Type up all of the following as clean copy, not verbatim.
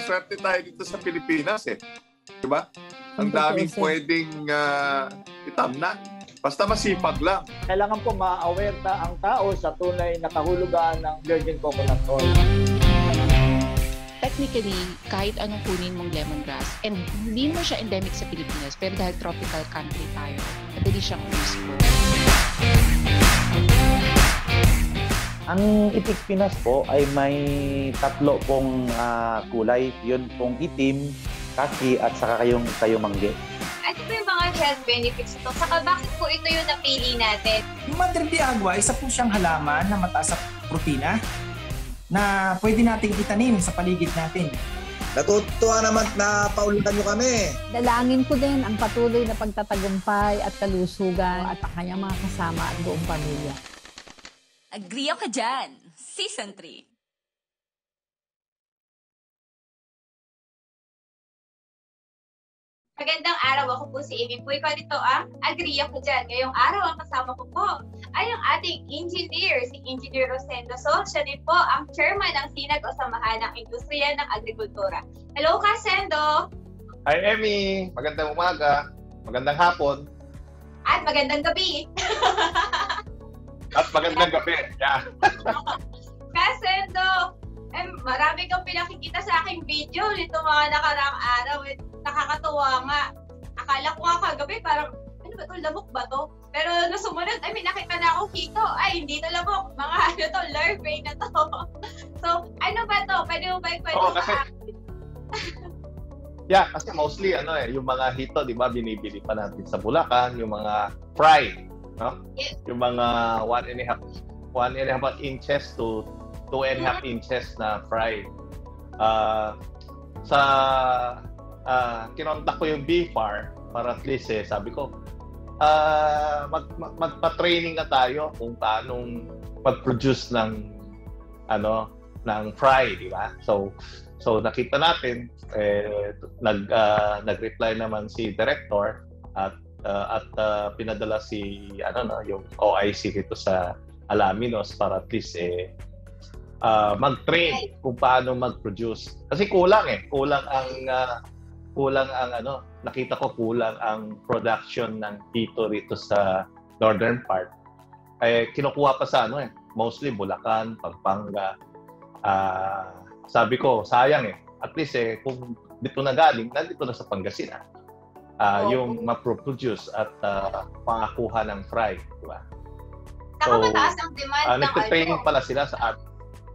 swerte tayo dito sa Pilipinas eh. Diba? Ang daming pwedeng itamnan. Basta masipag lang. Kailangan po ma-aware na ang tao sa tunay na kahulugan ng virgin coconut oil. Technically, kahit anong kunin mong lemongrass, and hindi mo siya endemic sa Pilipinas, pero dahil tropical country tayo, madali siyang useful. Ang itik Pinas po ay may tatlo pong kulay. Yun pong itim, kaki, at saka kayong mangge. Ano po yung mga health benefits ito? Saka bakit po ito yung napili natin? Yung Madre de Agua, isa po siyang halaman na mataas sa protina na pwede nating itanim sa paligid natin. Natutuwa naman na paulitan nyo kami. Dalangin ko din ang patuloy na pagtatagumpay at kalusugan at ang kanyang mga kasama at buong pamilya. Agree ka dyan. Season 3. Magandang araw, ako po si Amy Puy. Dito agree ako dyan. Ngayong araw, ang kasama ko po ay ang ating engineer, si Engineer Rosendo. So, siya din po ang chairman ng SINAG o Samahan ng Industriya ng Agrikultura. Hello, Kasendo! Hi, Amy! Magandang umaga, magandang hapon. At magandang gabi! At magandang gabi, yeah. Kasendo! Marami kang pinakikita sa aking video nito mga nakaraang araw. Nakakatuwa nga. Akala ko nga kagabi parang, ano ba ito? Lamok ba to? Pero nung sumunod, ay may nakita na ako hito. Ay, hindi to lamok. Mga ano to, larvae na to. So, ano ba to? Pwede mo ba ipwede kasi, yeah, kasi mostly yung mga hito, di ba, binibili pa natin sa Bulacan, yung mga fry, no? Yes. Yung mga 1.5 inches to 2.5 inches na fry. Kinontak ko yung BFAR para at least sabi ko magpa-training na tayo kung paanong mag-produce ng fry, di ba? So nakita natin nag-reply naman si director at pinadala si yung OIC dito sa Alaminos para at least mag-train kung paano mag-produce. Kasi kulang nakita ko kulang ang production ng hito rito sa northern part. Kinukuha pa sa mostly Bulacan, Pampanga. Sabi ko, sayang at least kung dito na galing, nandito na sa Pangasinan. Yung ma-produce at makakuha ng fry, di ba? Saka mataas ang demand ng nagtitraining pala sila sa atin.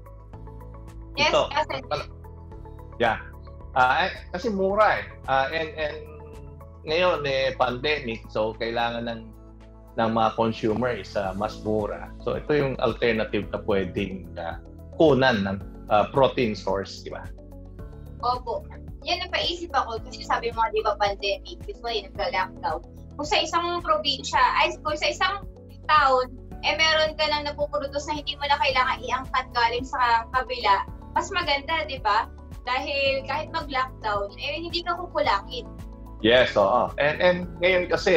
Yes, kasi yeah. Kasi mura and ngayon pandemic, so kailangan ng mga consumer mas mura. So ito yung alternative na pwedeng kunan ng protein source, di ba? Opo. Yan ang paisip ako kasi sabi mo, di ba, pandemic, usually nagka-lockdown. Kung sa isang probinsya, kung sa isang town, meron ka lang napuproduce na hindi mo na kailangan iangkat galing sa kabila, mas maganda, di ba? Dahil kahit mag-lockdown, hindi ka kukulangin. Yes, oo. And ngayon kasi,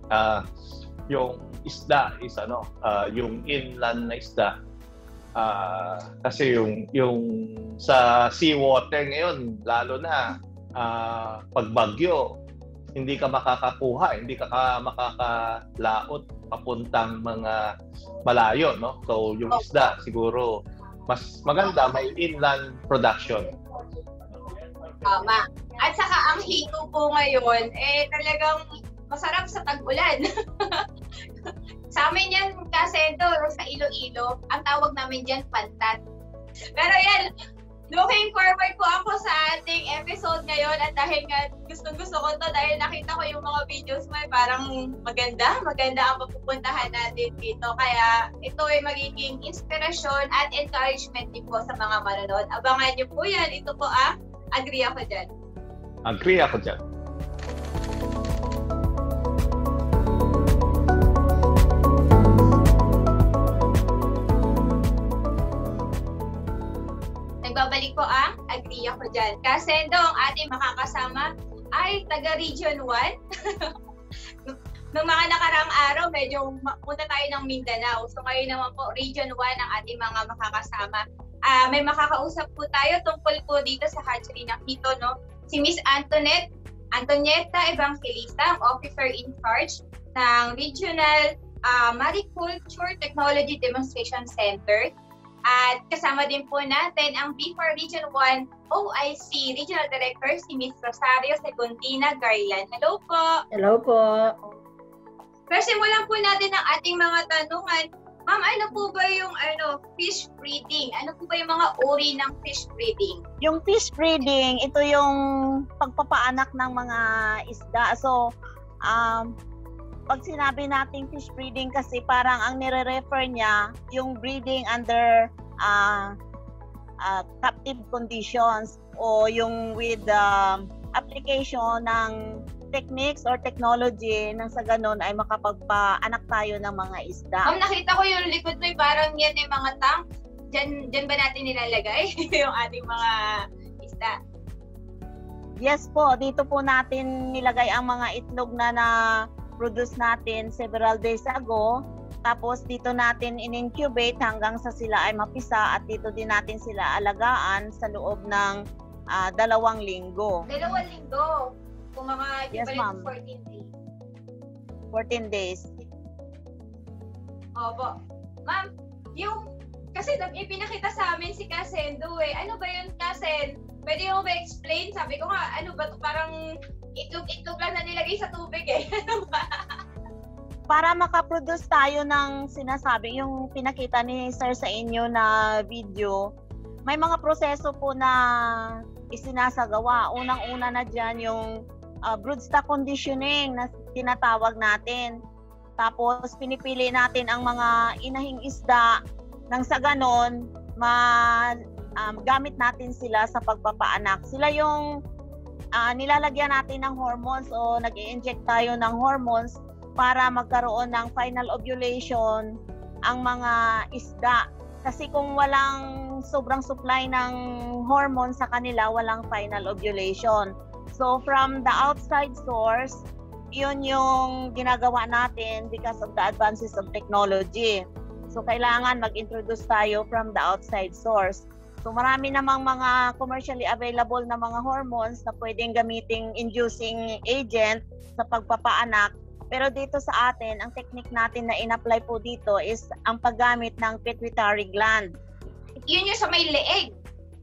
yung isda is yung inland na isda. Kasi yung sa seawater ngayon, lalo na pag bagyo, hindi ka makakakuha, hindi ka makakalaot papuntang mga malayo, no? So yung isda siguro mas maganda may inland production. Tama. At saka ang hito po ngayon talagang masarap sa tag-ulan. Sa amin yan, Kasendo, sa Iloilo, ang tawag namin dyan, pantat. Pero yan, looking forward po ako sa ating episode ngayon at dahil nga gustong-gusto ko to dahil nakita ko yung mga videos mo parang maganda ang papupuntahan natin dito. Kaya ito ay magiging inspirasyon at encouragement din po sa mga manonood. Abangan niyo po yan. Ito po agree ako dyan. Agree ako dyan. Nagbabalik po ang agree ako dyan. Kasendo, ang ating makakasama ay taga Region 1. Noong mga nakaraang araw, medyo punta tayo ng Mindanao. So kayo naman po, Region 1 ang ating mga makakasama. may makakausap po tayo tungkol po dito sa hatchery ng Hito, no? Si Miss Antonieta Evangelista, ang officer in charge ng Regional Mariculture Technology Demonstration Center. At kasama din po natin ang B4 Region 1 OIC Regional Director, si Miss Rosario Segundina Garland. Hello po! Hello po! Pero simulan po natin ang ating mga tanungan. Ma'am, ano po ba yung fish breeding? Ano po ba yung mga uri ng fish breeding? Yung fish breeding, ito yung pagpapaanak ng mga isda. So, pag sinabi nating fish breeding kasi parang ang nire-refer niya yung breeding under captive conditions o yung with application ng techniques or technology nang sa ganun ay makapagpaanak tayo ng mga isda. Ma'am, nakita ko yung likod mo, parang yan yung mga tank. Diyan ba natin nilalagay yung ating mga isda? Yes po, dito po natin nilagay ang mga itlog na produce natin several days ago. Tapos dito natin in-incubate hanggang sa sila ay mapisa at dito din natin sila alagaan sa loob ng 2 linggo. 2 linggo? Kung mga yes, 14 days. 14 days. Opo. Ma'am, kasi ipinakita sa amin si Kasendo eh. Ano ba yun, Kasen? Pwede mo ba explain? Sabi ko nga, ano ba ito? Parang itlog lang na nilagay sa tubig eh. Ano ba? Para makaproduce tayo ng sinasabi, yung pinakita ni Sir sa inyo na video, may mga proseso po na isinasagawa. Unang-una na dyan yung broodstock conditioning na tinatawag natin. Tapos pinipili natin ang mga inahing isda nang sa ganon gamit natin sila sa pagpapaanak. Sila yung nilalagyan natin ng hormones o nag-i-inject tayo ng hormones para magkaroon ng final ovulation ang mga isda. Kasi kung walang sobrang supply ng hormones sa kanila, walang final ovulation. So from the outside source, yun yung ginagawa natin because of the advances of technology. So kailangan mag-introduce tayo from the outside source. So marami namang mga commercially available na mga hormones na pwedeng gamiting inducing agent sa pagpapaanak. Pero dito sa atin, ang technique natin na in-apply po dito is ang paggamit ng pituitary gland. Yun yung sa may leeg.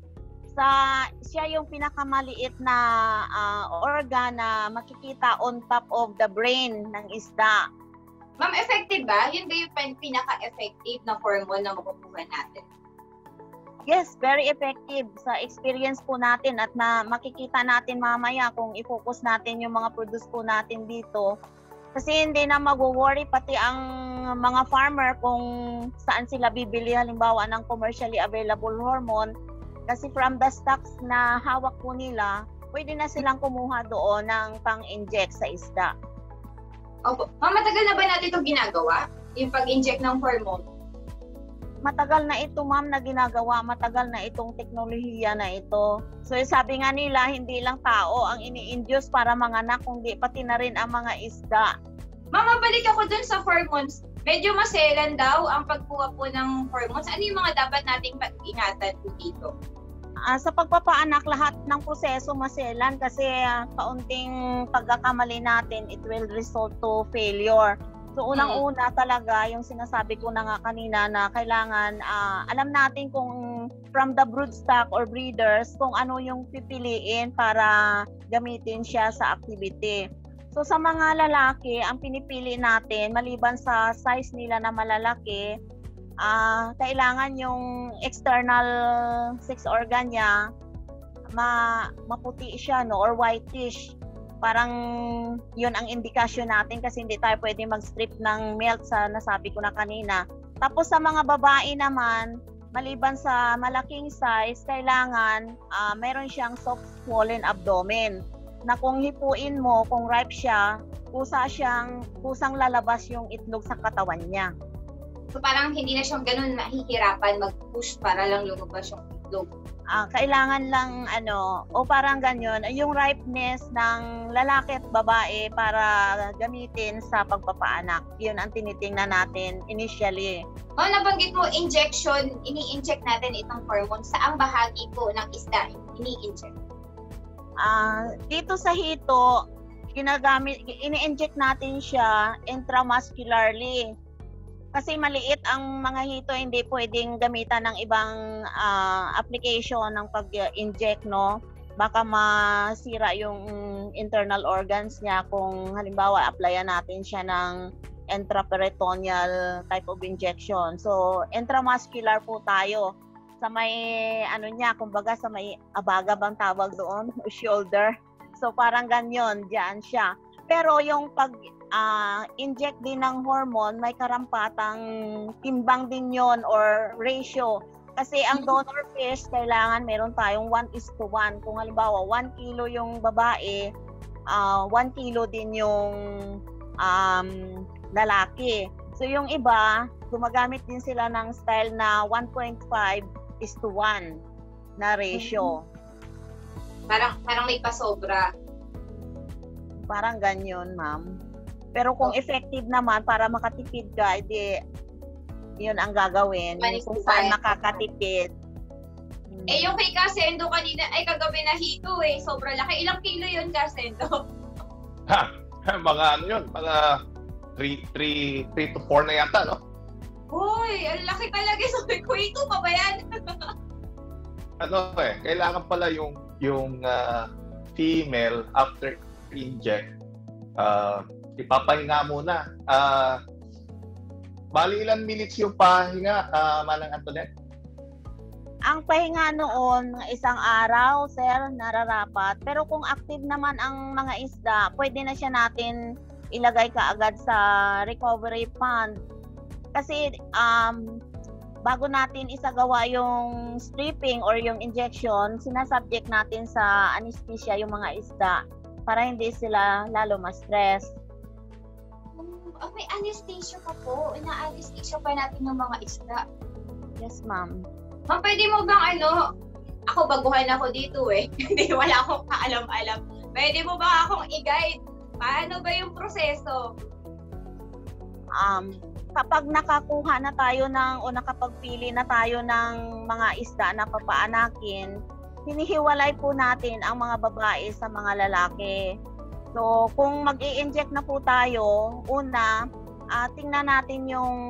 Siya yung pinakamaliit na organ na makikita on top of the brain ng isda. Ma'am, effective ba? Yun ba yung pinaka-effective na hormone na makukuha natin? Yes, very effective sa experience po natin at na makikita natin mamaya kung i-focus natin yung mga produce po natin dito. Kasi hindi na mag-worry pati ang mga farmer kung saan sila bibili halimbawa ng commercially available hormone. Kasi from the stocks na hawak po nila, pwede na silang kumuha doon ng pang-inject sa isda. Opo. Ma'am, matagal na ba natin ito ginagawa? Yung pag-inject ng hormone? Matagal na ito, ma'am, na ginagawa. Matagal na itong teknolohiya na ito. So sabi nga nila, hindi lang tao ang ini-induce para manganak, kundi pati na rin ang mga isda. Mama, balik ako dun sa hormones. Medyo maselan daw ang pagkuha po ng hormones. Ano yung mga dapat nating pag-ingatan po dito? Sa pagpapaanak, lahat ng proseso maselan kasi kaunting pagkakamali natin, it will result to failure. So unang-una talaga, yung sinasabi ko na nga kanina na kailangan alam natin kung from the broodstock or breeders kung ano yung pipiliin para gamitin siya sa activity. So sa mga lalaki, ang pinipili natin maliban sa size nila na malalaki, kailangan yung external sex organ niya maputi siya, no, or whitish. Parang yun ang indikasyon natin kasi hindi tayo pwede mag-strip ng milk sa nasabi ko na kanina. Tapos sa mga babae naman, maliban sa malaking size, kailangan meron siyang soft swollen abdomen na kung hipuin mo, kung ripe siya, kusang lalabas yung itlog sa katawan niya. So parang hindi na siyang ganun mahihirapan mag-push para lang lumabas yung itlog. itlog? Kailangan lang parang ganyan, yung ripeness ng lalaki at babae para gamitin sa pagpapaanak. Yun ang tinitingnan natin initially. Nabanggit mo injection, ini-inject natin itong hormone. Saang bahagi po ng isda ini-inject? Dito sa hito, ini-inject natin siya intramuscularly. Kasi maliit ang mga hito, hindi pwedeng gamitan ng ibang application ng pag-inject, no? Baka masira yung internal organs niya kung halimbawa applyan natin siya ng intraperitoneal type of injection. So, intramuscular po tayo. Sa may kumbaga sa may abaga bang tawag doon, shoulder. So, parang ganyan, diyan siya. Pero yung inject din ng hormone, may karampatang timbang din yon or ratio. Kasi ang donor fish, kailangan meron tayong 1:1. Kung halimbawa, 1 kilo yung babae, 1 kilo din yung lalaki. So yung iba, gumagamit din sila ng style na 1.5:1 na ratio. Parang may pasobra. Parang ganyan, ma'am. Pero kung effective naman, para makatipid ka, edi yun ang gagawin. Kung saan makakatipid. Yung kay Kasendo kanina, kagabi na hito sobrang laki. Ilang kilo yun, Kasendo? Mga yun, mga 3 to 4 na yata, no? Uy, ang laki talaga. Sabi ko, ito pa ba yan? Kailangan pala yung female after inject, ipapahinga muna. Bali ilang minutes yung pahinga, Manang Antoinette? Ang pahinga noon, isang araw, sir, nararapat. Pero kung active naman ang mga isda, pwede na siya natin ilagay kaagad sa recovery fund. Kasi bago natin isagawa yung stripping or yung injection, sinasubject natin sa anesthesia yung mga isda para hindi sila lalo ma-stress. May anesthesia pa po. Ina-anesthesia pa natin yung mga isda. Yes, ma'am. Ma'am, pwede mo bang ako baguhan ako dito Hindi, wala akong kaalam-alam. Pwede mo ba akong i-guide? Paano ba yung proseso? Kapag nakakuha na tayo o nakapagpili na tayo ng mga isda na papaanakin, hinihiwalay po natin ang mga babae sa mga lalaki. So, kung mag-i-inject na po tayo, una, tingnan natin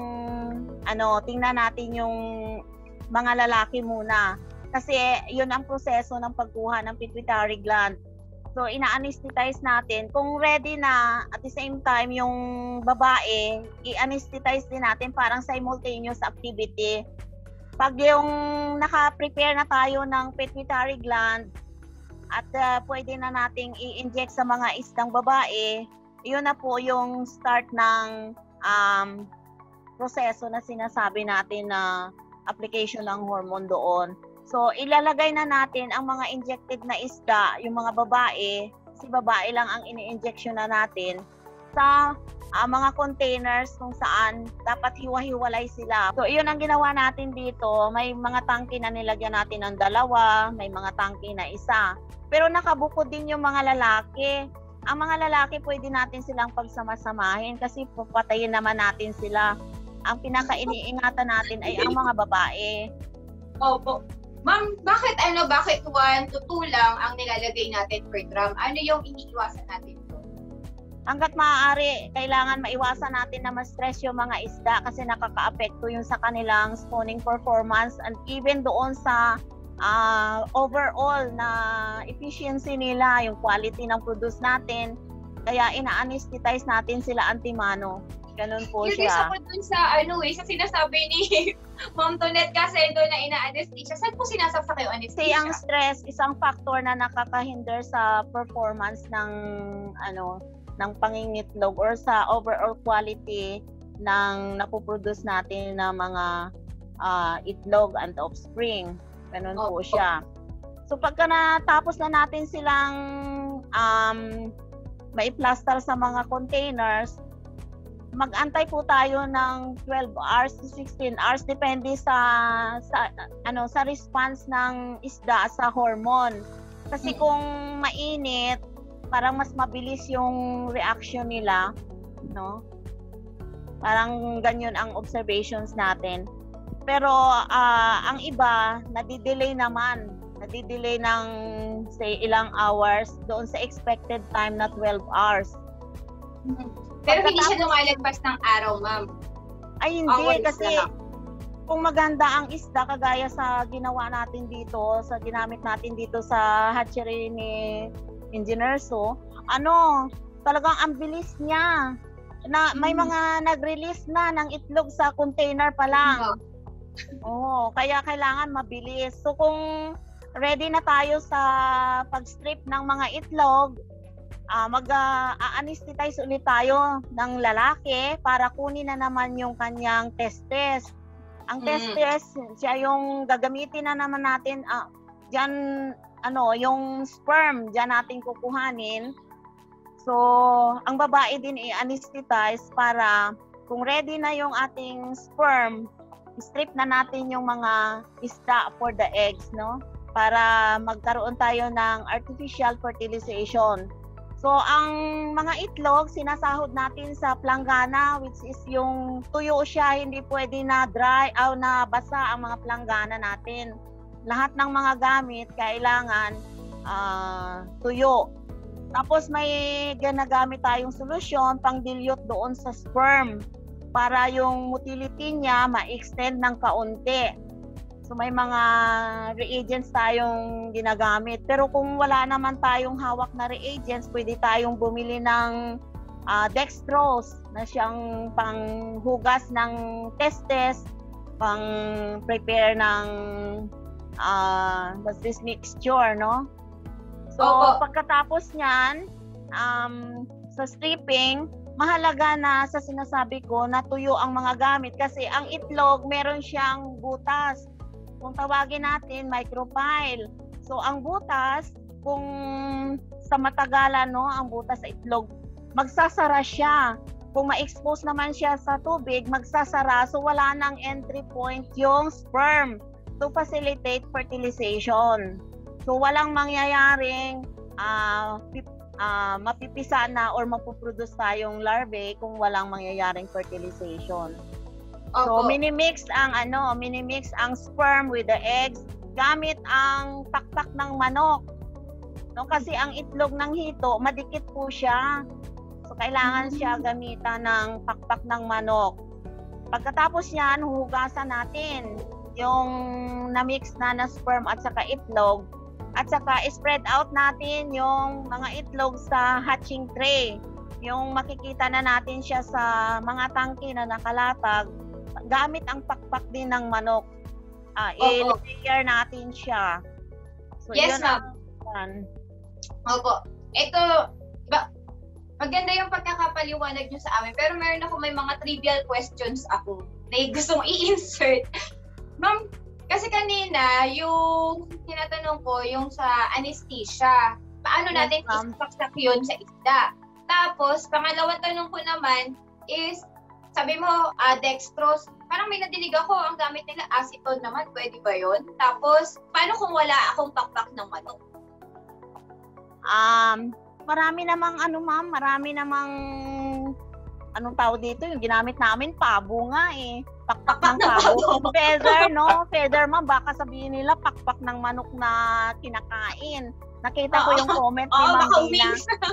yung mga lalaki muna. Kasi yun ang proseso ng pagkuha ng pituitary gland. So, ina-anesthetize natin. Kung ready na, at the same time, yung babae, i-anesthetize din natin parang simultaneous activity. Pag yung naka-prepare na tayo ng pituitary gland at pwede na nating i-inject sa mga isdang babae, yun na po yung start ng proseso na sinasabi natin na application ng hormone doon. So, ilalagay na natin ang mga injected na isda, yung mga babae, si babae lang ang ini-injection na natin sa mga containers kung saan dapat hiwa-hiwalay sila. So, iyon ang ginawa natin dito. May mga tangke na nilagyan natin ng 2, may mga tangke na 1. Pero nakabukod din yung mga lalaki. Ang mga lalaki, pwede natin silang pagsama-samahin kasi papatayin naman natin sila. Ang pinaka-iniingatan natin ay ang mga babae. Opo. Ma'am, bakit 1 to 2 lang ang nilalagay natin per gram? Ano yung iniiwasan natin? Hanggat maaari, kailangan maiwasan natin na ma-stress yung mga isda kasi nakaka-apekto yun sa kanilang spawning performance and even doon sa overall na efficiency nila, yung quality ng produce natin. Kaya ina-anesthetize natin sila antimano. Ganun po siya. Curious ako dun sa sa sinasabi ni Ma'am Tonette Kasendo na ina-anesthesia. Saan po sinasaksak yung anesthesia? Kasi ang stress, isang factor na nakakahinder sa performance ng pangingitlog or sa overall quality ng napoproduce natin na mga itlog and offspring. Ganun po siya. So pagka natapos na natin silang maiplaster sa mga containers, mag-antay po tayo ng 12 hours to 16 hours depende sa response ng isda sa hormone. Kasi kung mainit, parang mas mabilis yung reaction nila, no? Parang ganyan ang observations natin. Pero ang iba, nadidelay ng say ilang hours doon sa expected time na 12 hours. Pero hindi siya lumalagpas ng araw, ma'am. Ay hindi, kasi kung maganda ang isda kagaya sa ginawa natin dito, sa ginamit natin dito sa hatchery ni Engineer So, talagang ang bilis niya. Na may mga nag-release na ng itlog sa container pa lang. Oo, kaya kailangan mabilis. So kung ready na tayo sa pag-strip ng mga itlog, mag-anesthetize ulit tayo ng lalaki para kunin na naman yung kanyang testes. Ang testes, siya yung gagamitin na naman natin diyan yung sperm diyan natin kukuhanin. So, ang babae din i-anesthetize para kung ready na yung ating sperm, strip na natin yung mga isda for the eggs, no? Para magkaroon tayo ng artificial fertilization. So, ang mga itlog, sinasahod natin sa planggana, which is yung tuyo siya, hindi pwede na dry o na basa ang mga planggana natin. Lahat ng mga gamit, kailangan tuyo. Tapos may ginagamit tayong solusyon pang dilute doon sa sperm para yung motility niya ma-extend ng kaunti. So may mga reagents tayong ginagamit. Pero kung wala naman tayong hawak na reagents, pwede tayong bumili ng dextrose na siyang panghugas ng testes, pang prepare ng this mixture, no? So pagkatapos niyan, sa stripping, mahalaga na sa sinasabi ko na tuyo ang mga gamit kasi ang itlog meron siyang butas. Kung tawagin natin micropyle. So ang butas, kung sa matagalan, no, ang butas sa itlog, magsasara siya. Kung ma-expose naman siya sa tubig, magsasara. So wala nang entry point yung sperm to facilitate fertilization. So walang mangyayaring mapipisa na or mapuproduce tayong larvae kung walang mangyayaring fertilization. So minimix ang sperm with the eggs gamit ang pakpak ng manok. No, kasi ang itlog ng hito, madikit po siya. So kailangan siya gamitan ng pakpak ng manok. Pagkatapos niyan, huhugasan natin yung na-mix na sperm at saka itlog. At saka spread out natin yung mga itlog sa hatching tray. Yung makikita na natin siya sa mga tangke na nakalatag gamit ang pakpak din ng manok. I-layer natin siya. So, yes, ma'am. Opo. Ito, maganda yung pagkakapaliwanag nyo sa amin. Pero meron ako may mga trivial questions ako na gustong i-insert. Ma'am, kasi kanina, yung tinatanong ko, yung sa anesthesia, paano natin isaksak yun sa isda? Tapos, pangalawang tanong ko naman is, sabi mo, dextrose, parang may nadinig ako, ang gamit nila acetone naman, pwede ba yun? Tapos, paano kung wala akong pakpak ng manok? Marami namang anong tawag dito, yung ginamit namin, pabo nga eh. Pakpak ng pabo. Feather, no? Feather, ma'am, baka sabihin nila pakpak ng manok na kinakain. Nakita ko yung comment ni Ma'am Dina.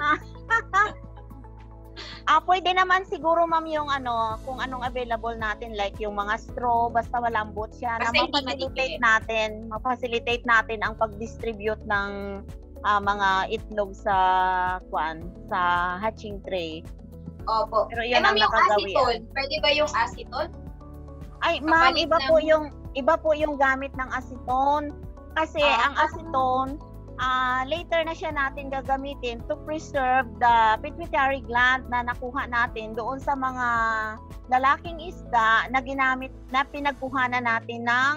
Pwede naman siguro, ma'am, yung kung anong available natin, like yung mga straw, basta malambot siya, na ma-facilitate natin ang pag-distribute ng mga itlog sa hatching tray. Opo. Pero yun ang yung nakagawian. acetone, pwede ba yung acetone? Ay, ma'am, iba po yung gamit ng acetone. Kasi ang acetone, later na siya natin gagamitin to preserve the pituitary gland na nakuha natin doon sa mga lalaking isda na ginamit na pinagkuhanan natin ng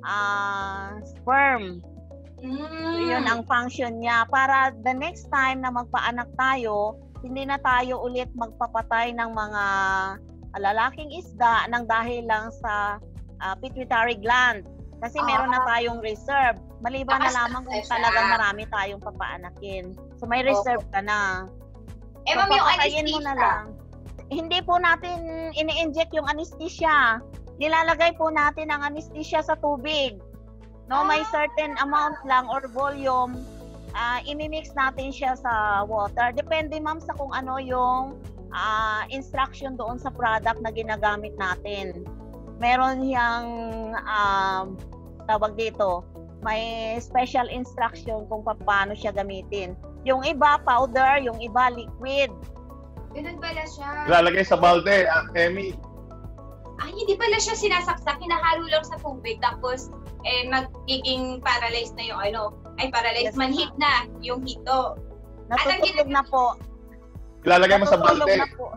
sperm. So, yun ang function niya. Para the next time na magpaanak tayo, hindi na tayo ulit magpapatay ng mga lalaking isda nang dahil lang sa pituitary gland. Kasi meron na tayong reserve. Maliban na lamang kung talagang marami tayong papaanakin. So may reserve ka na. Eh, ma'am, yung anesthesia. Hindi po natin ini-inject yung anesthesia. Nilalagay po natin ang anesthesia sa tubig. No, may certain amount lang or volume. Imimix natin siya sa water. Depende, ma'am, sa kung ano yung instruction doon sa product na ginagamit natin. Meron yang tawag dito, may special instruction kung paano siya gamitin. Yung iba powder, yung iba liquid. Ganun pala siya. Lalagay sa balde, Emmy. Hindi pala siya sinasaksak, hinahalo lang sa tubig, tapos magiging paralyzed na yung paralyzed, manhid na yung hito. Natutulog na po. Lalagay mo sa balde.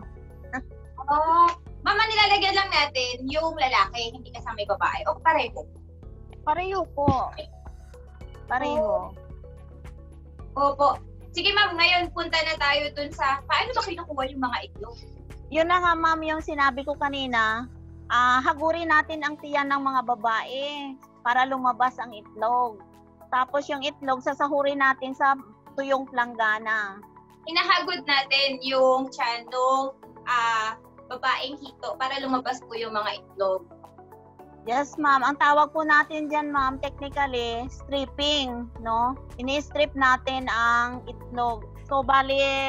Mama, nilalagyan lang natin yung lalaki, hindi kasama yung babae. O pareho? Pareho po. Pareho. Opo. Sige, ma'am, ngayon punta na tayo dun sa paano ba kinukuha yung mga itlog? Yun na nga, ma'am, yung sinabi ko kanina. Hagurin natin ang tiyan ng mga babae para lumabas ang itlog. Tapos yung itlog, sasahurin natin sa tuyong planggana. Hinahagod natin yung tiyan ng babaeng hito para lumabas po yung mga itlog. Yes, ma'am. Ang tawag po natin dyan, ma'am, technically, stripping, no? Ini-strip natin ang itlog. So, bali,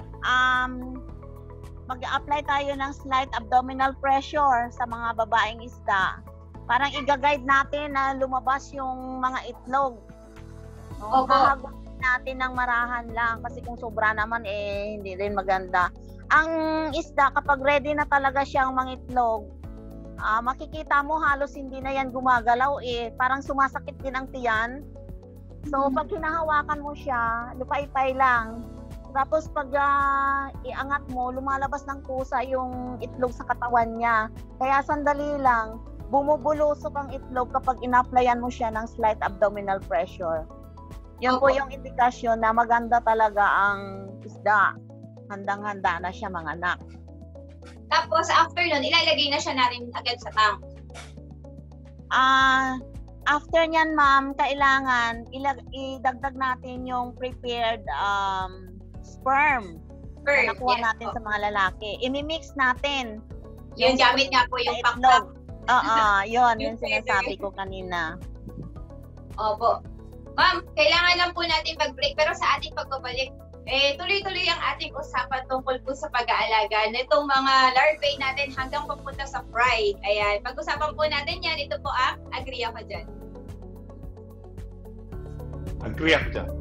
mag-apply tayo ng slight abdominal pressure sa mga babaeng isda. Parang i-guide natin na lumabas yung mga itlog. No? Hahagutin natin ng marahan lang kasi kung sobra naman, hindi rin maganda. Ang isda, kapag ready na talaga siyang mangitlog, makikita mo halos hindi na yan gumagalaw parang sumasakit din ang tiyan. So pag hinahawakan mo siya, lupay-pay lang. Tapos pag iangat mo, lumalabas ng kusa yung itlog sa katawan niya. Kaya sandali lang, bumubulusok ang itlog kapag ina-applyan mo siya ng slight abdominal pressure. Yan po yung indikasyon na maganda talaga ang isda. Handang-handa na siya manganak. Tapos, after nun, ilalagay na siya natin agad sa tank. After nyan, ma'am, kailangan idagdag natin yung prepared sperm na nakuha natin sa mga lalaki. Imimix natin. Yung gamit nga po yung pack. Yun yung sinasabi ko kanina. Opo. Ma'am, kailangan lang po natin mag-break. Pero sa ating pagbabalik, tuloy-tuloy ang ating usapan tungkol po sa pag-aalaga nitong mga larvae natin hanggang papunta sa fry. Ayan, pag-usapan po natin yan. Ito po ang Agree Ako Dyan. Agree Ako Dyan.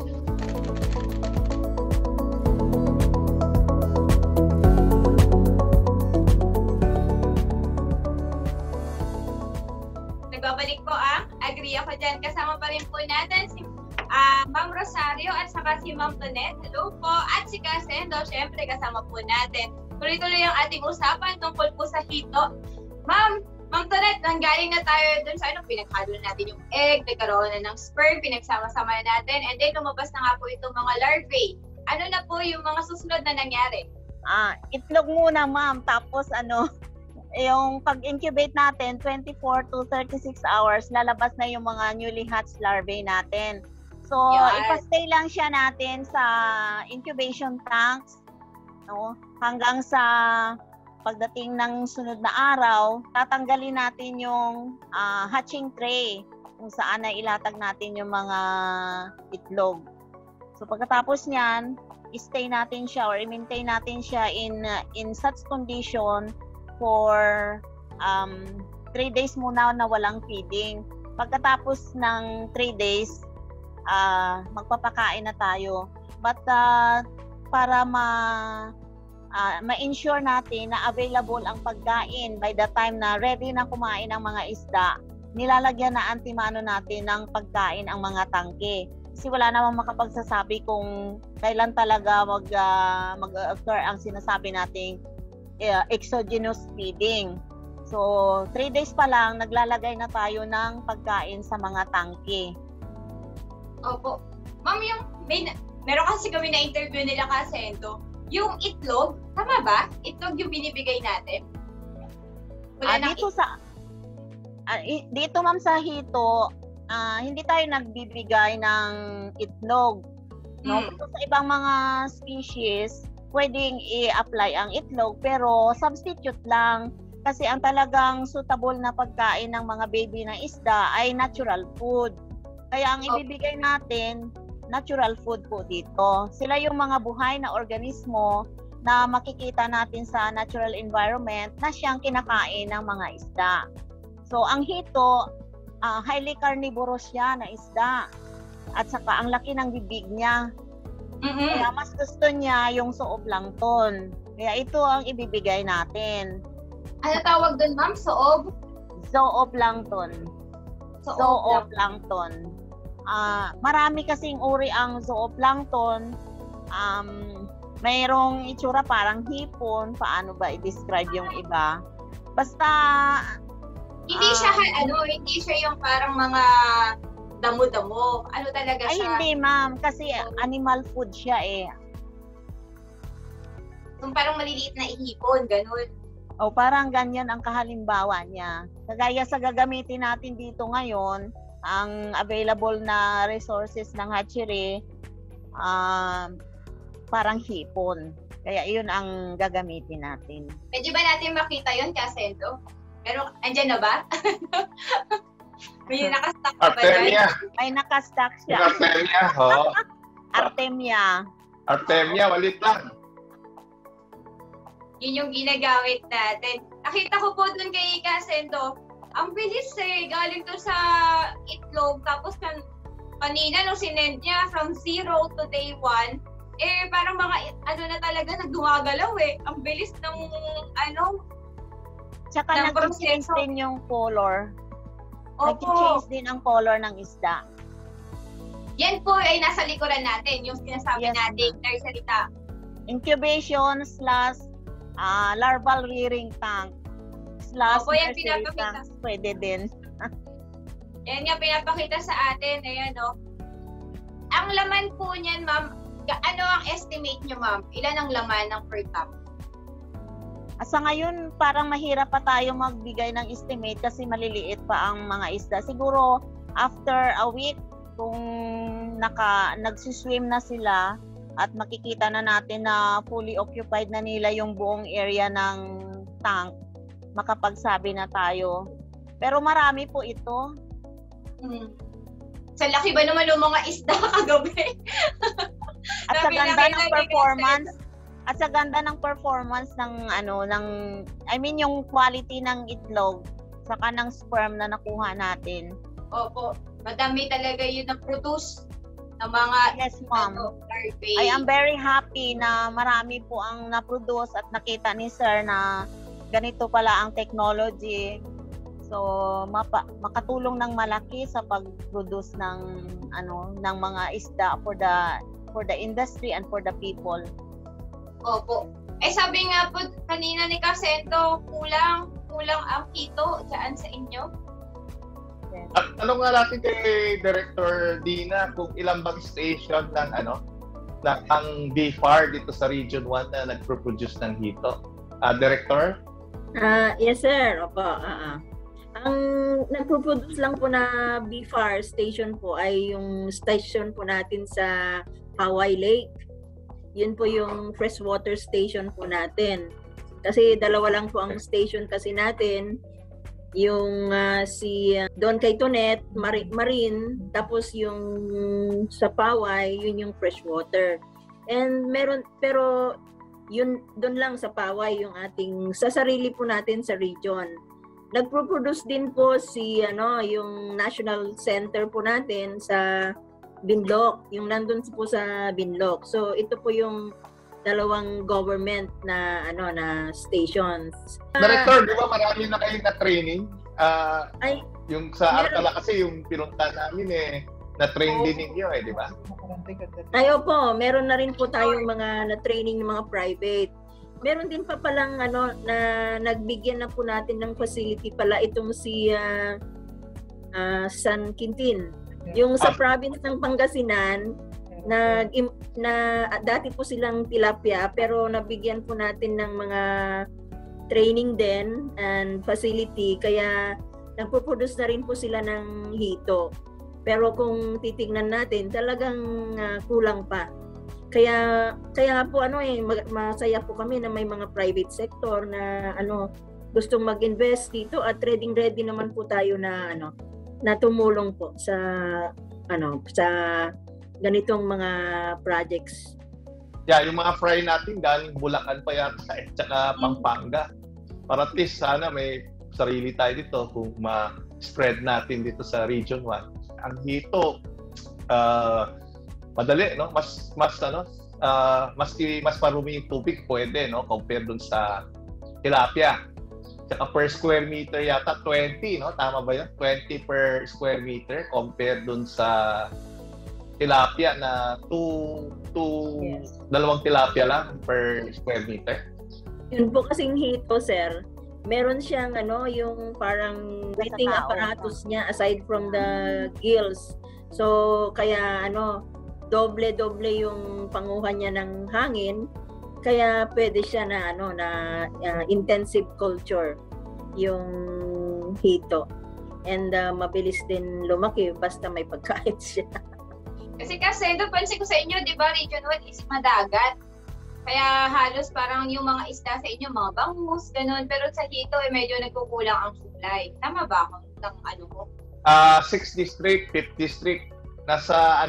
Nagbabalik po ang Agree Ako Dyan. Kasama pa rin po natin si Ma'am Rosario at saka si Ma'am Tonet. Hello po. At si Casendo, syempre kasama po natin. Tuloy-tuloy ang ating usapan tungkol po sa hito. Ma'am Tonet, nanggaling na tayo dun sa pinaghalo natin yung egg, nagkaroon na ng sperm, pinagsama-sama na natin, and then lumabas na nga po itong mga larvae. Ano na po yung mga susunod na nangyari? Itlog muna, ma'am. Tapos yung pag-incubate natin, 24 to 36 hours, lalabas na yung mga newly hatched larvae natin. So, ipastay lang siya natin sa incubation tanks, no? Hanggang sa pagdating ng sunod na araw, tatanggalin natin yung hatching tray kung saan na ilatag natin yung mga itlog. So, pagkatapos niyan, i-stay natin siya or i-maintain natin siya in such condition for 3 days muna na walang feeding. Pagkatapos ng 3 days, magpapakain na tayo. But para ma-ensure natin na available ang pagkain by the time na ready na kumain ang mga isda, nilalagyan na antimano natin ng pagkain ang mga tangke. Kasi wala namang makapagsasabi kung kailan talaga mag-occur ang sinasabi nating exogenous feeding. So, 3 days pa lang, naglalagay na tayo ng pagkain sa mga tangke. Opo. Ma'am, meron kasi kami na interview nila Casendo. yung itlog, tama ba? Itlog yung binibigay natin? Dito ma'am sa Hito, hindi tayo nagbibigay ng itlog. No? Pero sa ibang mga species, pwedeng i-apply ang itlog pero substitute lang kasi ang talagang suitable na pagkain ng mga baby na isda ay natural food. Kaya ang ibibigay natin, natural food po dito. Sila yung mga buhay na organismo na makikita natin sa natural environment na siyang kinakain ng mga isda. So ang hito, highly carnivorous siya na isda. At saka ang laki ng bibig niya. Kaya mas gusto niya yung zooplankton. Kaya ito ang ibibigay natin. Ano tawag doon, ma'am? Soob? Zooplankton. Zooplankton. Marami kasing uri ang zooplankton. Mayroong itsura parang hipon. Paano ba i-describe yung iba? Basta hindi siya hindi siya yung parang mga damo-damo. Ano talaga siya? Ay hindi ma'am, kasi animal food siya eh. Yung parang maliliit na ihipon, ganun. O parang ganyan ang kahalimbawa niya. Kagaya sa gagamitin natin dito ngayon, ang available na resources ng hatchery, parang hipon. Kaya iyon ang gagamitin natin. Pwede ba natin makita yun, Kasendo? Pero andyan na ba? May nakastock pa ba Artemia. May nakastock siya. Artemia, ho. Artemia, walit lang. Yun yung ginagamit natin. Nakita ko po dun kay Kasendo, ang bilis eh. Galing to sa itlog. Tapos kanina nung sinend niya from 0 to day 1, parang mga na talaga nagdumagalaw eh. Ang bilis ng Tsaka nag-change din yung color. Nag-change din ang color ng isda. Yan po ay nasa likuran natin, yung sinasabi natin, nagsalita. Incubation / larval rearing tank / nursery tank. Pwede din. Yan nga, pinapakita sa atin. Ayan, no? Ang laman po niyan, ma'am, ano ang estimate niyo, ma'am? Ilan ang laman ng per tank? Sa ngayon, parang mahirap pa tayo magbigay ng estimate kasi maliliit pa ang mga isda. Siguro, after a week, kung nagsiswim na sila at makikita na natin na fully occupied na nila yung buong area ng tank, makapagsabi na tayo. Pero marami po ito. Sa laki ba naman ng mga isda kagabi? At sa ganda ng performance, yung quality ng itlog saka ng sperm na nakuha natin. Opo, madami talaga yun na-produce ng mga larvae. I am very happy na marami po ang na-produce at nakita ni Sir na ganito pala ang technology. So, makatulong ng malaki sa pag-produce ng mga isda for the industry and for the people. Opo. Sabi nga po kanina ni Kasento, kulang ang hito dyan sa inyo. Yes. At tanong nga natin kay Director Dina kung ilang bang station ng ang BFAR dito sa Region 1 na nagpo-produce ng hito. Director? Yes sir. Opo. Ang nagpo-produce lang po na BFAR station po ay yung station po natin sa Hawaii Lake. Yun po yung freshwater station po natin. Kasi dalawa lang po ang station kasi natin. Yung si Don Kaytonet, Marine, tapos yung sa Paway, yun yung freshwater. And pero yun doon lang sa Paway yung ating sa sarili po natin sa region. Nagpo-produce din po si yung National Center po natin sa Binloc, yung nandun po sa Binloc. So ito po yung dalawang government na stations. Director, di ba marami na kayong na-training? Yung sa Arcala kasi yung pinunta namin na-train din ninyo di ba? Ay opo, meron na rin po tayong mga na-training ng mga private. Meron din pa palang na nagbigyan na po natin ng facility pala itong si San Quintin. Yung sa province ng Pangasinan, Dati po silang tilapia pero nabigyan po natin ng mga training din and facility kaya nagpo-produce na rin po sila ng hito. Pero kung titingnan natin talagang kulang pa. Kaya po masaya po kami na may mga private sector na gustong mag-invest dito at ready naman po tayo na na tumulong po sa ganitong mga projects. Yeah, yung mga fry natin galing Bulacan pa yata at saka Pampanga. Para at least sana may sarili tayo dito kung ma-spread natin dito sa Region 1. Ang hito madali, no? Mas marumi yung tubig pwede, no? Compare dun sa tilapia. Saka per square meter yata 20, no? Tama ba yun? 20 per square meter compare dun sa tilapia na dalawang tilapia lang per square meter. Yun po kasing hito, sir. Meron siyang yung parang breathing apparatus niya aside from the gills. So kaya doble yung panguha niya ng hangin. Kaya pwede siya na intensive culture yung hito. And mabilis din lumaki basta may pagkain siya. Kasi napansin ko sa inyo, di ba, Region 1 is madagat. Kaya halos parang yung mga isda sa inyo, mga bangus, ganun. Pero sa hito, medyo nagkukulang ang supply. Tama ba ako ng ko? 6 district, 5th district. Nasa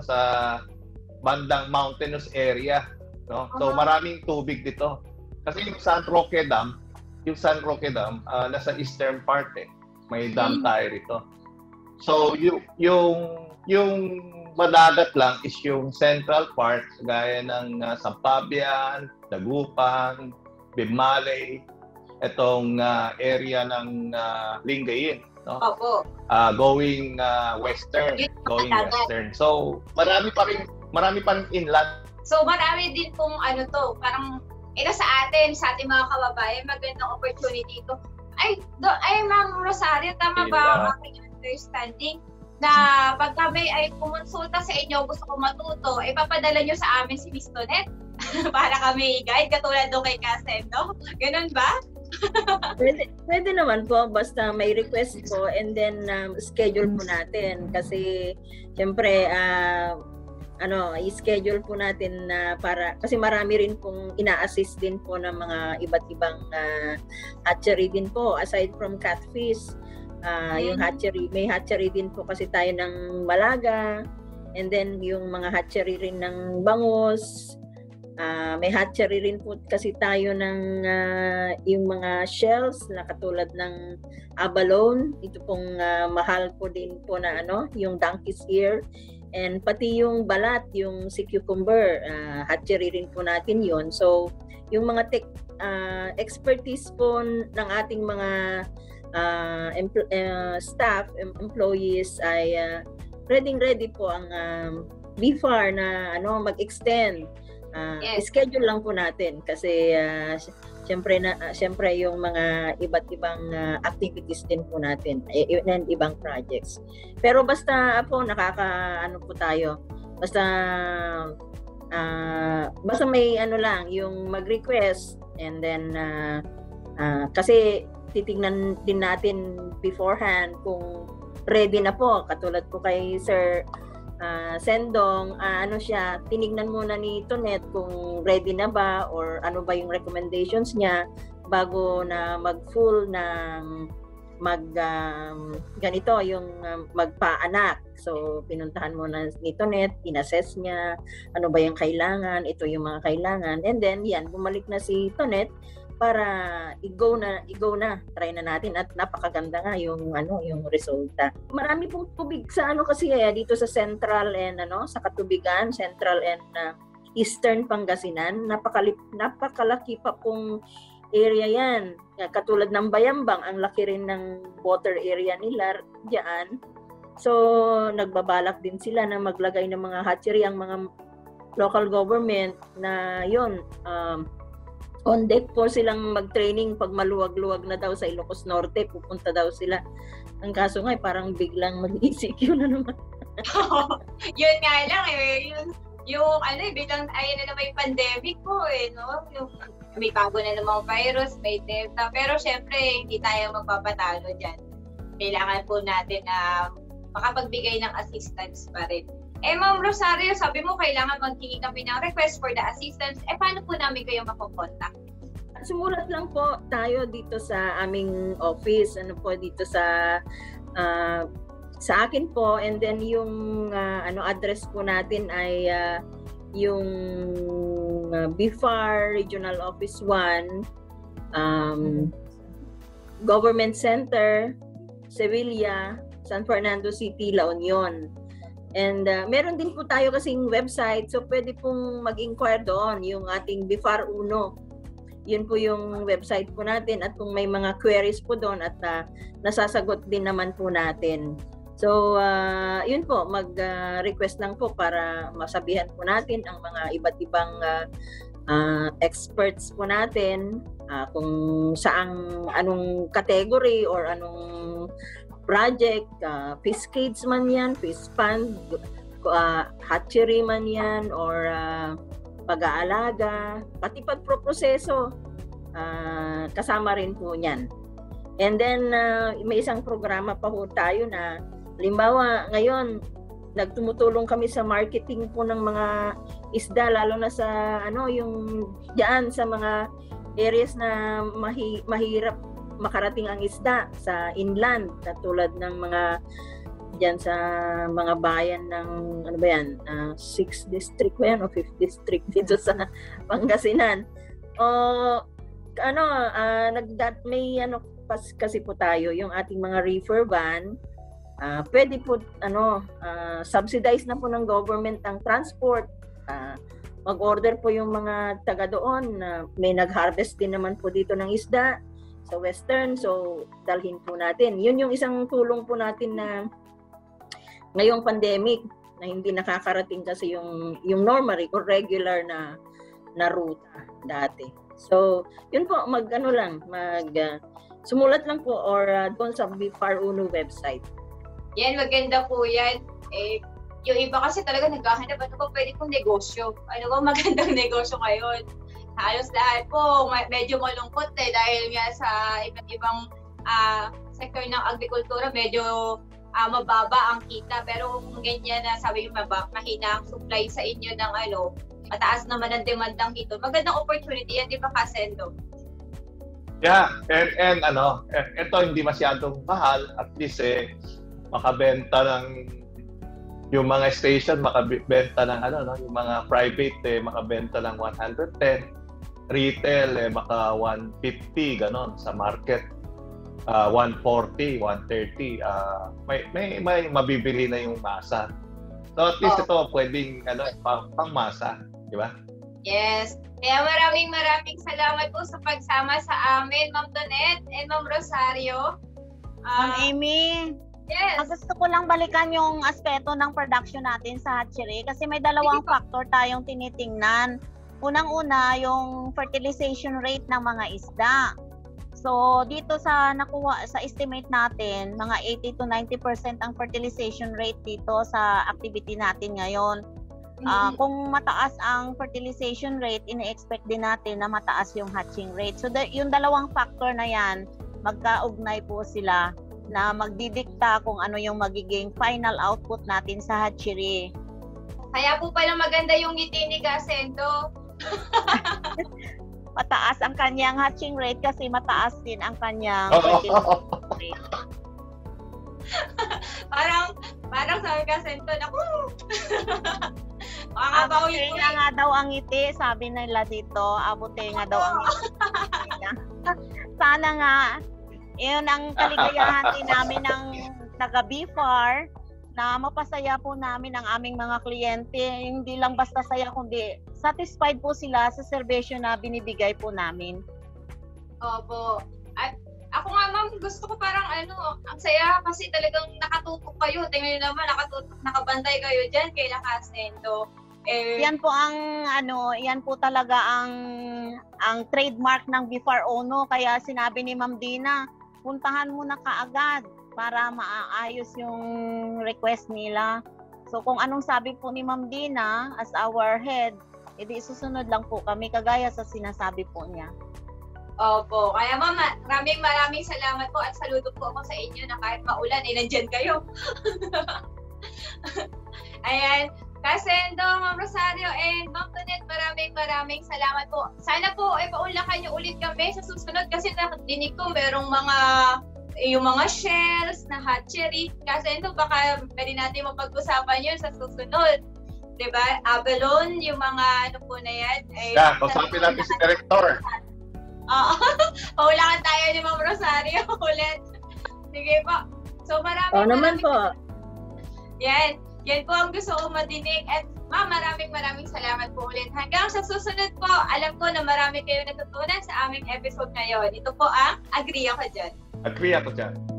bandang mountainous area. No? So maraming tubig dito. Kasi yung San Roque Dam, nasa eastern part May dam tayo rito. So yung madagat lang is yung central part gaya ng Sampabian, Dagupan, Bimmaley, itong area ng Lingayen, no? Opo. Going western. So marami pa rin inland. So marami din pong parang ito sa ating mga kababayan, magandang opportunity ito. Ay Ma'am Rosario, tama ba ang aking understanding na pag kami ay kumonsulta sa inyo, gusto ko matuto, papadala nyo sa amin si Miss Tonet para kami guide, katulad doon kay Kasem, no? Ganun ba? Pwede naman po, basta may request po and then schedule po natin kasi syempre i-schedule po natin na kasi marami rin pong ina-assist din po ng mga iba't ibang hatchery din po aside from catfish. Yung hatchery, may hatchery din po kasi tayo ng Malaga and then yung mga hatchery rin ng bangus. May hatchery rin po kasi tayo ng yung mga shells na katulad ng abalone. Ito pong mahal po din po na yung donkey's ear. And pati yung balat, yung sea cucumber, hatchery rin po natin yon. So yung mga expertise po ng ating mga staff, employees ay ready po ang BFAR na mag-extend. Schedule lang po natin kasi syempre yung mga iba't ibang activities din po natin and ibang projects. Pero basta po po tayo. Basta may lang yung mag-request and then kasi titignan din natin beforehand kung ready na po. Katulad po kay Sir Sendong, tinignan muna ni Tonet kung ready na ba or ano ba yung recommendations niya bago na mag-full ng ganito yung magpaanak. So pinuntahan muna ni Tonet, inassess niya ano ba yung kailangan, ito yung mga kailangan, and then bumalik na si Tonet para i-go na, try na natin at napakaganda nga yung resulta. Marami pong tubig sa kasi dito sa Central and sa Katubigan, Central and Eastern Pangasinan. Napakalaki pa pong area yan. Katulad ng Bayambang, ang laki rin ng water area nila diyan. So nagbabalak din sila na maglagay ng mga hatchery ang mga local government na yon. On deck po silang mag-training pag maluwag-luwag na daw sa Ilocos Norte, pupunta daw sila. Ang kaso nga parang biglang mag-ECQ na naman. Yun nga lang yung biglang ayun na naman yung pandemic po no? Yung may bago na namang virus, may Delta. Pero syempre, hindi tayo magpapatalo dyan. Kailangan po natin na makapagbigay ng assistance pa rin. Ma'am Rosario, sabi mo kailangan maghingi kami ng request for the assistance. Paano po namin kayo makokontak? Sumulat lang po tayo dito sa aming office, dito sa akin po, and then yung address po natin ay yung BIFAR Regional Office 1, Government Center, Sevilla, San Fernando City, La Union. And meron din po tayo kasing website, so pwede pong mag-inquire doon, yung ating BIFAR 1. Yun po yung website po natin, at kung may mga queries po doon at nasasagot din naman po natin. So, yun po, mag-request lang po para masabihan po natin ang mga iba't ibang experts po natin kung anong category or anong project, fish cage man yan, fish pond, hatchery man yan, or pag-aalaga, pati pagproproseso, kasama rin po yan. And then, may isang programa pa po tayo na halimbawa, ngayon, nagtumutulong kami sa marketing po ng mga isda, lalo na sa yung diyan sa mga areas na mahirap makarating ang isda sa inland, katulad ng mga diyan sa mga bayan ng 6th district ba yan o 5th district dito sa Pangasinan. May kasi po tayo yung ating mga reefer van. Pwede po subsidize na po ng government ang transport. Mag-order po yung mga taga doon. May nag-harvest din naman po dito ng isda sa Western, so dalhin po natin. Yun yung isang tulong po natin na ngayong pandemic na hindi nakakarating kasi yung normal or regular na ruta dati. So yun po, sumulat lang po or doon sa BIFAR UNO website. Yan, maganda po yan. Yung iba kasi talaga naghahanap, ano ba pwede kong negosyo? Ano ba magandang negosyo ngayon? Halos lahat po, medyo malungkot dahil nga sa iba't ibang sector ng agrikultura, medyo mababa ang kita. Pero kung ganyan na sabi yung mahina ang supply sa inyo ng mataas naman ang demand ng hito, magandang opportunity yan, di ba, Kasendo? Yeah, and ito hindi masyadong mahal, at least makabenta ng yung mga station, makabenta ng yung mga private makabenta ng 110, retail maka 150 ganon, sa market 140, 130, may mabibili na yung masa. So at least ito pwedeng pang masa, di ba? Yes. Kaya maraming salamat po sa pagsama sa amin, Ma'am Donette and Ma'am Rosario. Ma'am Amy, yes. Gusto ko lang balikan yung aspeto ng production natin sa hatchery kasi may dalawang factor tayong tinitingnan. Unang-una, yung fertilization rate ng mga isda. So, dito sa estimate natin, mga 80 to 90% ang fertilization rate dito sa activity natin ngayon. Kung mataas ang fertilization rate, ine-expect din natin na mataas yung hatching rate. So, yung dalawang factor na yan, magkaugnay po sila na magdidikta kung ano yung magiging final output natin sa hatchery. Kaya po pala maganda yung ngiti ni Kasendo. Mataas ang kanyang hatching rate kasi mataas din ang kanyang fertilization rate. Parang sabi Kasendo, naku! Abutin nga daw ang ngiti, sabi nila dito. Abutin nga daw ang ngiti. Sana nga, yun ang kaligayahan din namin ng taga-BIFAR na mapasaya po namin ang aming mga kliyente. Hindi lang basta saya, kundi satisfied po sila sa serbisyo na binibigay po namin. Opo. At ako nga, ma'am, gusto ko parang ang saya kasi talagang nakatutok kayo. Tingnan nyo naman, nakabantay kayo dyan kay Kasendo. Yan po yan po talaga ang trademark ng BIFAR UNO. Kaya sinabi ni Ma'am Dina, puntahan mo na kaagad para maayos yung request nila. So kung anong sabi po ni Ma'am Dina as our head, edi susunod lang po kami kagaya sa sinasabi po niya. Opo. Kaya mama, maraming salamat po at saludo po ako sa inyo na kahit maulan, nandyan kayo. Ayan. Kasendo, Ma'am Rosario, and Ma'am Tonet, maraming salamat po. Sana po, paunlakan niyo ulit kami sa susunod kasi nadinig ko merong yung mga shells na hatchery. Kasendo, baka pwede natin mapag-usapan yun sa susunod. Diba? Abalone, yung mga ano po na yan. Kausapin natin si Director. Oo. Paulakan tayo ni Ma'am Rosario ulit. Sige po. So naman po. Yan po ang gusto ko madinig. At Ma'am, maraming salamat po ulit. Hanggang sa susunod po, alam ko na marami kayo natutunan sa aming episode ngayon. Ito po ang Agree Ako Dyan. Agree ako dyan.